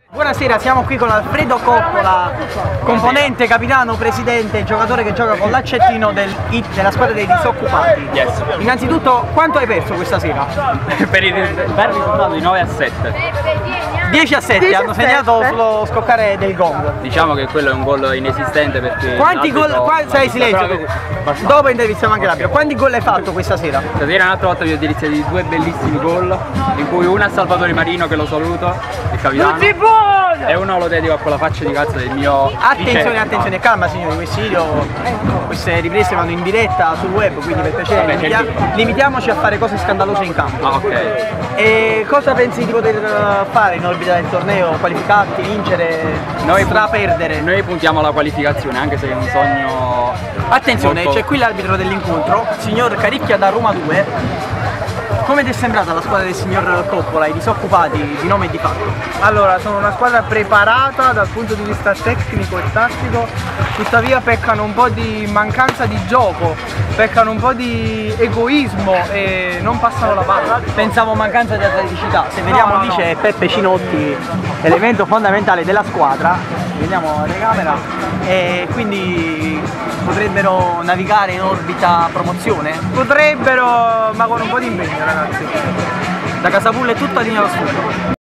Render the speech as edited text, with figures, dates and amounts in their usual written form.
Buonasera, siamo qui con Alfredo Coppola, componente, capitano, presidente, giocatore che gioca con l'Accettino della squadra dei disoccupati. Yes. Innanzitutto, quanto hai perso questa sera? Per il bel risultato di 9-7. 10-7, hanno segnato sullo scoccare del gong. Diciamo che quello è un gol inesistente perché... Quanti gol? Stai silenzio, dopo intervistiamo anche l'arbitro. Quanti gol hai fatto questa sera? Stasera un'altra volta vi ho deliziato di due bellissimi gol, in cui uno a Salvatore Marino, che lo saluto, il capitano, e uno lo dedico a quella faccia di cazzo del mio... Attenzione, attenzione, calma signori, queste riprese vanno in diretta sul web, quindi per piacere limitiamoci a fare cose scandalose in campo. Ah, ok. E cosa pensi di poter fare in orbita del torneo? Qualificarti, vincere, straperdere? Noi puntiamo alla qualificazione, anche se è un sogno... Attenzione, molto... c'è qui l'arbitro dell'incontro, signor Caricchia da Roma 2. Come ti è sembrata la squadra del signor Coppola, i disoccupati di nome e di fatto? Allora, sono una squadra preparata dal punto di vista tecnico e tattico, tuttavia peccano un po' di mancanza di gioco, peccano un po' di egoismo e non passano la palla. Pensavo mancanza di atleticità, se vediamo lì c'è Peppe Cinotti, elemento fondamentale della squadra, vediamo la telecamera, e quindi potrebbero navigare in orbita promozione? Potrebbero, ma con un po' di impegno, ragazzi. Da Casapulla è tutta linea allo studio.